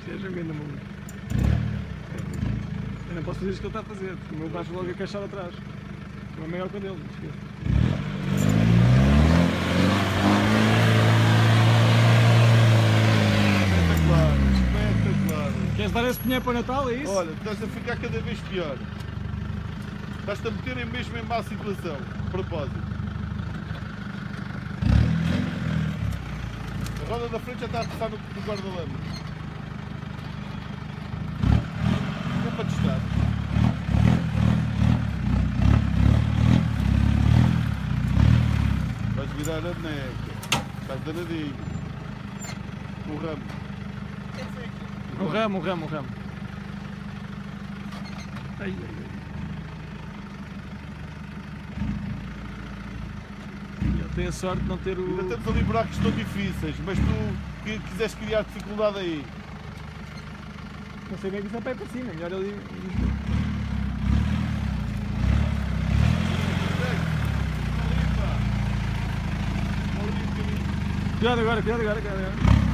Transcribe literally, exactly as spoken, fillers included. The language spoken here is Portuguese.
Este gajo é um grande maluco. Eu não posso fazer isto que ele está a fazer, porque o meu baixo logo a caixar atrás. Não é maior que o dele, não esqueça. Espetacular, espetacular. Queres dar esse dinheiro para o Natal, é isso? Olha, estás a ficar cada vez pior. Estás-te a meter mesmo em má situação, de propósito. A roda da frente já está a passar no, no guarda-lama. É para testar. Vais virar a neca. Estás danadinho. O ramo. O ramo, o ramo, o ramo. Ai, ai, ai. Ele tem a sorte de não ter o... Ainda temos ali buracos que estão difíceis, mas tu que quiseste criar dificuldade aí. Não sei bem que isso é para ir para cima, melhor ali... Cuidado agora, cuidado agora, cuidado agora.